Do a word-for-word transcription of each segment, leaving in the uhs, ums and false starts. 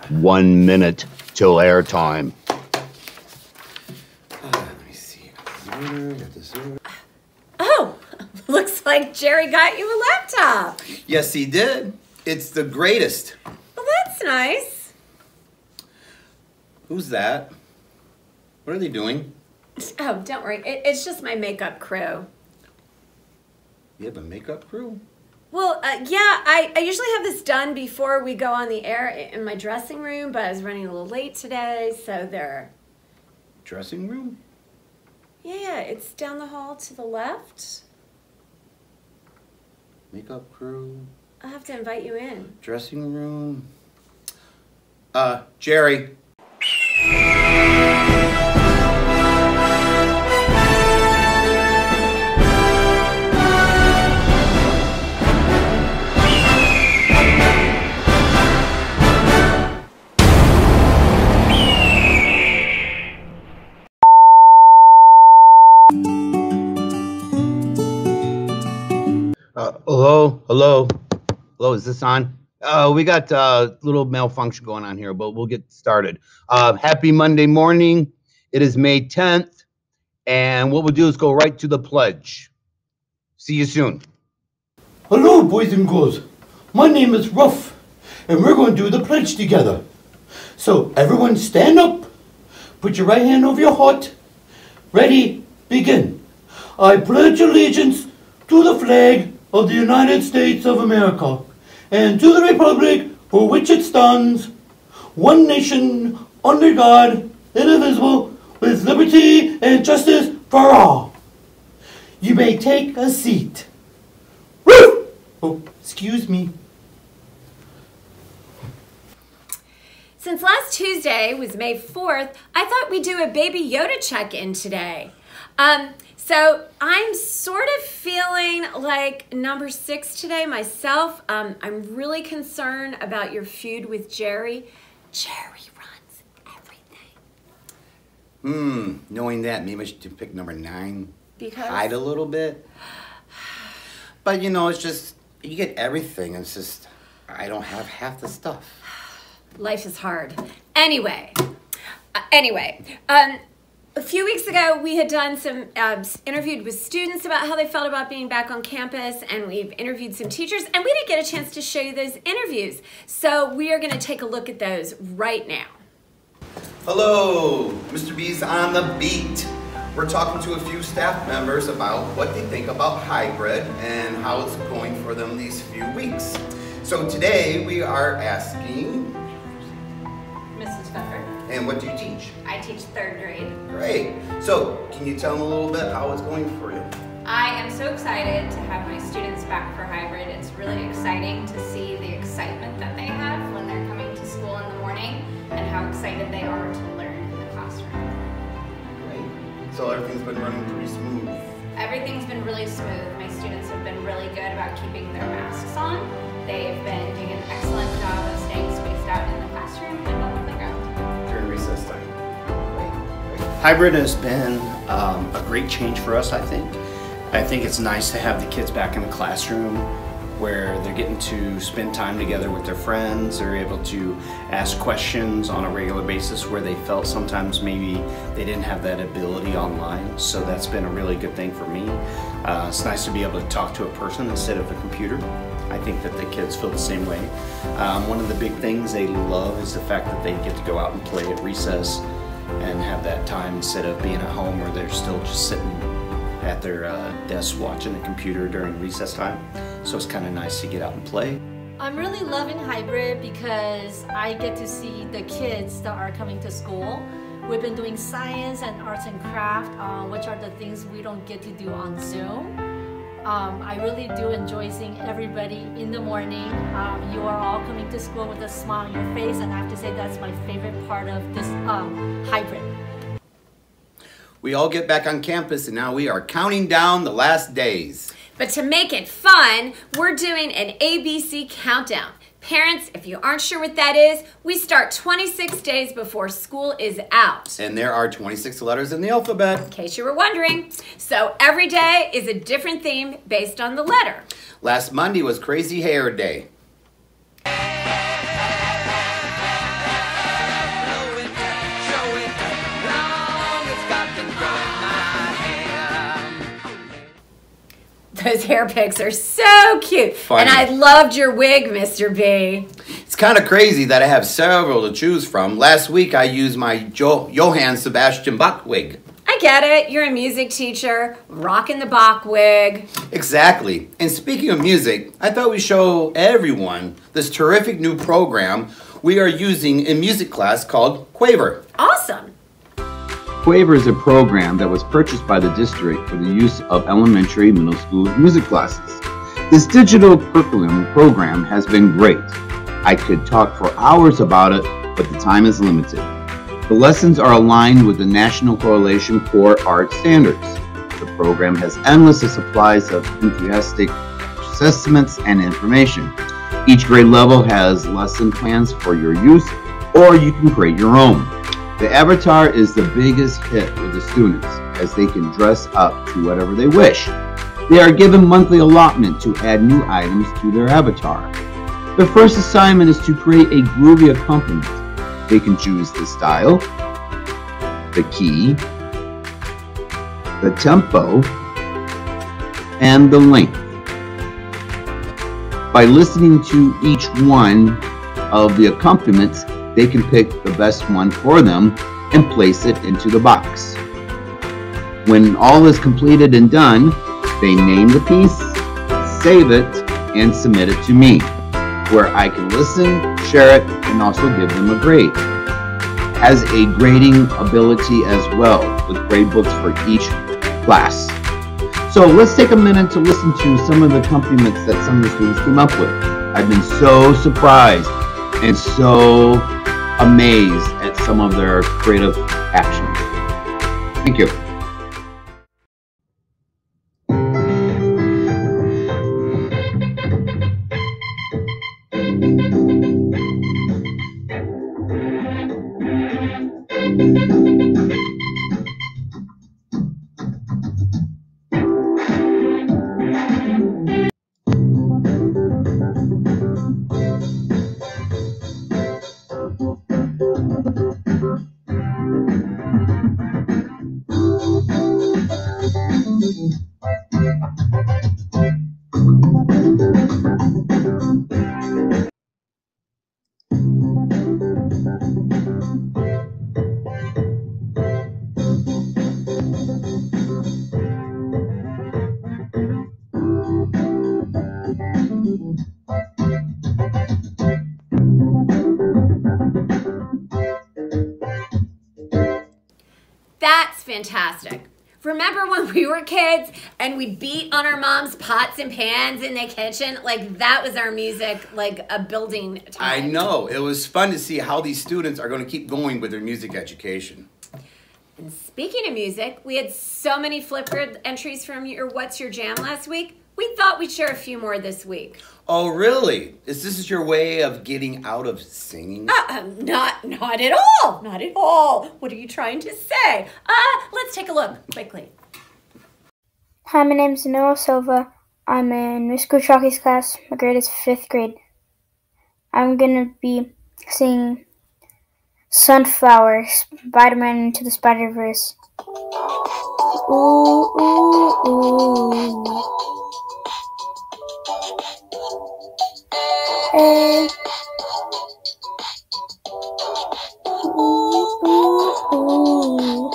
one minute till airtime. Uh, let me see. Oh, looks like Jerry got you a laptop. Yes, he did. It's the greatest. Well, that's nice. Who's that? What are they doing? Oh, don't worry. It, it's just my makeup crew. You have a makeup crew? Well, uh, yeah, I, I usually have this done before we go on the air in my dressing room, but I was running a little late today, so they're... Dressing room? Yeah, it's down the hall to the left. Makeup crew? I'll have to invite you in. Dressing room? Uh, Jerry. Uh, hello, hello, hello. Is this on? Uh, we got a uh, little malfunction going on here, but we'll get started. Uh, happy Monday morning. It is May tenth, and what we'll do is go right to the pledge. See you soon. Hello, boys and girls. My name is Ruff, and we're going to do the pledge together. So, everyone stand up, put your right hand over your heart. Ready, begin. I pledge allegiance to the flag of the United States of America, and to the republic for which it stands, one nation, under God, indivisible, with liberty and justice for all. You may take a seat. Woo! Oh, excuse me. Since last Tuesday was May fourth, I thought we'd do a Baby Yoda check-in today. Um, so I'm sort of feeling like number six today myself. Um, I'm really concerned about your feud with Jerry. Jerry runs everything. Hmm, knowing that, maybe I should pick number nine. Because? Hide a little bit. But you know, it's just, you get everything. It's just, I don't have half the stuff. Life is hard. Anyway, uh, anyway, um, a few weeks ago, we had done some, uh, interviewed with students about how they felt about being back on campus, and we've interviewed some teachers, and we didn't get a chance to show you those interviews. So we are going to take a look at those right now. Hello, Mister B's on the beat. We're talking to a few staff members about what they think about hybrid and how it's going for them these few weeks. So today we are asking... Missus Pfeffer. And what do you teach? I teach third grade. Great. So, can you tell them a little bit how it's going for you? I am so excited to have my students back for hybrid. It's really exciting to see the excitement that they have when they're coming to school in the morning and how excited they are to learn in the classroom. Great. So everything's been running pretty smooth? Everything's been really smooth. My students have been really good about keeping their masks on. They've been doing an excellent job of staying spaced out in the classroom and on the playground. During recess time. Great. Great. Hybrid has been um, a great change for us, I think. I think it's nice to have the kids back in the classroom where they're getting to spend time together with their friends. They're able to ask questions on a regular basis where they felt sometimes maybe they didn't have that ability online. So that's been a really good thing for me. Uh, it's nice to be able to talk to a person instead of a computer. I think that the kids feel the same way. Um, one of the big things they love is the fact that they get to go out and play at recess and have that time instead of being at home where they're still just sitting at their uh, desk watching the computer during recess time. So it's kind of nice to get out and play. I'm really loving hybrid because I get to see the kids that are coming to school. We've been doing science and arts and craft, uh, which are the things we don't get to do on Zoom. Um, I really do enjoy seeing everybody in the morning. Um, you are all coming to school with a smile on your face, and I have to say that's my favorite part of this um, hybrid. We all get back on campus and now we are counting down the last days. But to make it fun, we're doing an A B C countdown. Parents, if you aren't sure what that is, we start twenty-six days before school is out. And there are twenty-six letters in the alphabet. In case you were wondering. So every day is a different theme based on the letter. Last Monday was Crazy Hair Day. those hair picks are so cute. Funny. And I loved your wig, Mister B. It's kind of crazy that I have several to choose from. Last week I used my jo- Johann Sebastian Bach wig. I get it. You're a music teacher, rocking the Bach wig. Exactly. And speaking of music, I thought we'd show everyone this terrific new program we are using in music class called Quaver. Awesome. Quaver is a program that was purchased by the district for the use of elementary and middle school music classes. This digital curriculum program has been great. I could talk for hours about it, but the time is limited. The lessons are aligned with the National Coalition for Art Standards. The program has endless supplies of enthusiastic assessments and information. Each grade level has lesson plans for your use, or you can create your own. The avatar is the biggest hit with the students, as they can dress up to whatever they wish. They are given monthly allotment to add new items to their avatar. The first assignment is to create a groovy accompaniment. They can choose the style, the key, the tempo, and the length. By listening to each one of the accompaniments, they can pick the best one for them and place it into the box. When all is completed and done, they name the piece, save it, and submit it to me, where I can listen, share it, and also give them a grade. It has a grading ability as well, with grade books for each class. So let's take a minute to listen to some of the accompaniments that some of the students came up with. I've been so surprised and so amazed at some of their creative actions. Thank you. That's fantastic. Remember when we were kids and we'd beat on our mom's pots and pans in the kitchen? Like, that was our music, like a building time. I know. It was fun to see how these students are going to keep going with their music education. And speaking of music, we had so many Flipgrid entries from your What's Your Jam last week. We thought we'd share a few more this week. Oh, really? Is this your way of getting out of singing? Uh, um, not, not at all. Not at all. What are you trying to say? Uh, let's take a look quickly. Hi, my name is Noah Silva. I'm in New School Chalkies class. My grade is fifth grade. I'm going to be singing Sunflower, Spider-Man Into the Spider-Verse. Ooh, ooh, ooh. Hey. Ooh, ooh, ooh.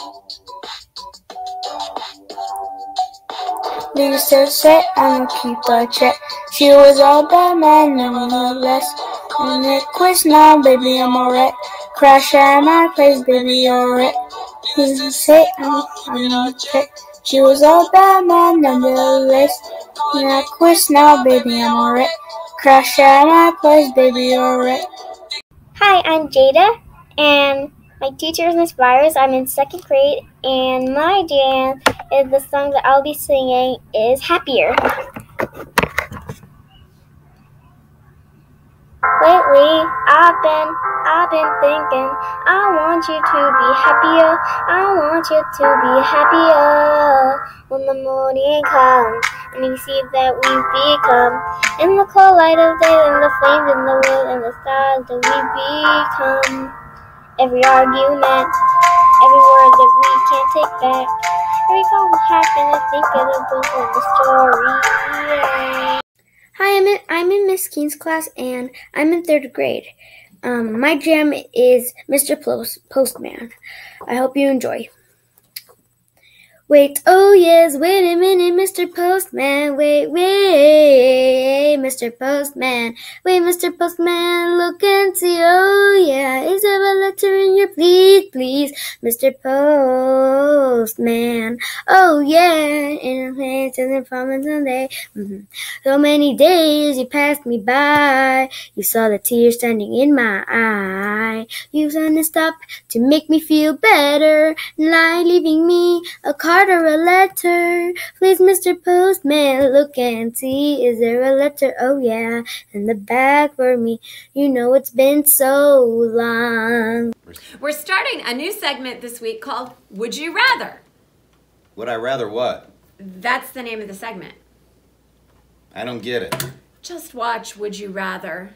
Lisa said, I'ma keep a check. She was all bad, man, nonetheless. And it quiz now, baby, I'm alright. Crash at my place, baby, alright. Lisa said, I'm gonna check. She was all bad, man, nonetheless. And I quiz now, baby, I'm alright. Crash at my place, baby, alright. Hi, I'm Jada, and my teacher is Miss Byers. I'm in second grade, and my jam is the song that I'll be singing is Happier. Lately, I've been, I've been thinking, I want you to be happier, I want you to be happier. When the morning comes, and you see that we become, in the cold light of day, and the flames in the wood, and the stars that we become. Every argument, every word that we can't take back, Here we go, happen to think of the book and the story. Hi, I'm in, I'm in Miss Keen's class, and I'm in third grade. Um, my jam is Mister Post, Postman. I hope you enjoy. Wait, oh yes, wait a minute, Mister Postman, wait, wait, Mister Postman, wait, Mister Postman, look and see, oh yeah, is there a letter in your please, please, Mister Postman, oh yeah, in a place doesn't promise someday, mm-hmm. So many days you passed me by, you saw the tears standing in my eye, you sent a stop to make me feel better, lie leaving me a card or a letter. Please, Mister Postman, look and see. Is there a letter? Oh, yeah. In the bag for me. You know it's been so long. We're starting a new segment this week called Would You Rather? Would I rather what? That's the name of the segment. I don't get it. Just watch Would You Rather.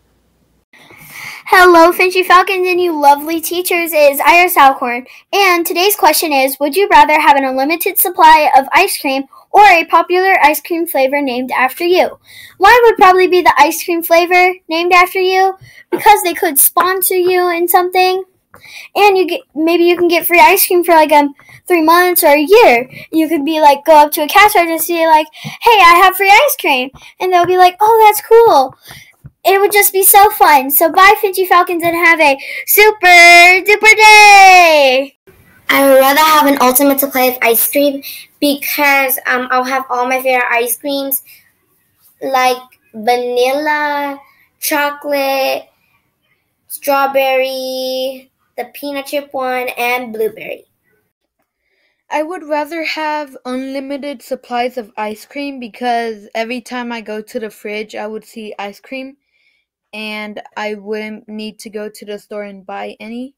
Hello, Finchy Falcons and you lovely teachers. It is Iris Alcorn, and today's question is, would you rather have an unlimited supply of ice cream or a popular ice cream flavor named after you? One would probably be the ice cream flavor named after you, because they could sponsor you in something, and you get maybe you can get free ice cream for like um three months or a year. You could be like, go up to a cash register and say like, hey, I have free ice cream, and they'll be like, oh, that's cool. It would just be so fun. So bye, Finchy Falcons, and have a super duper day! I would rather have an ultimate supply of ice cream because um, I'll have all my favorite ice creams like vanilla, chocolate, strawberry, the peanut chip one, and blueberry. I would rather have unlimited supplies of ice cream because every time I go to the fridge, I would see ice cream. And I wouldn't need to go to the store and buy any.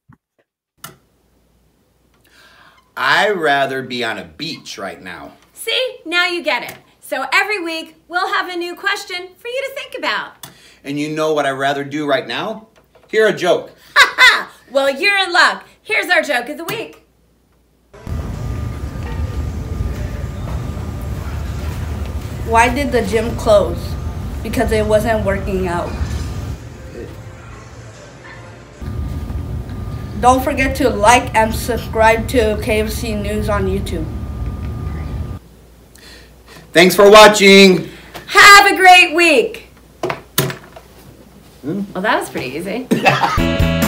I'd rather be on a beach right now. See, now you get it. So every week, we'll have a new question for you to think about. And you know what I'd rather do right now? Hear a joke. Ha ha! Well, you're in luck. Here's our joke of the week. Why did the gym close? Because it wasn't working out. Don't forget to like and subscribe to K F E S News on YouTube. Thanks for watching. Have a great week. Hmm? Well, that was pretty easy.